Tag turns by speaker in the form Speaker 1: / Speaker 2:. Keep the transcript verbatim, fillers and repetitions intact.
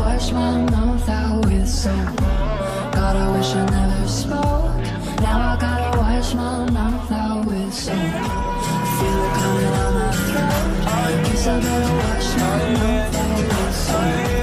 Speaker 1: wash my mouth out with soap. God, I wish I never spoke. Now I gotta wash my mouth out with soap. I feel it coming on my throat. Guess I better wash my mouth out with soap.